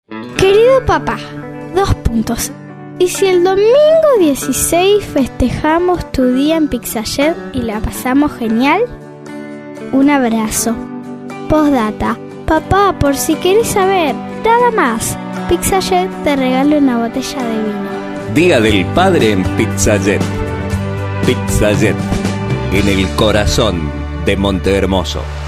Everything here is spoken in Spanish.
Querido papá, 2 puntos. ¿Y si el domingo 16 festejamos tu día en Pixajet y la pasamos genial? Un abrazo. Postdata. Papá, por si querés saber, nada más. Pixajet te regala una botella de vino. Día del Padre en Pixajet. Pixajet, en el corazón de Montehermoso.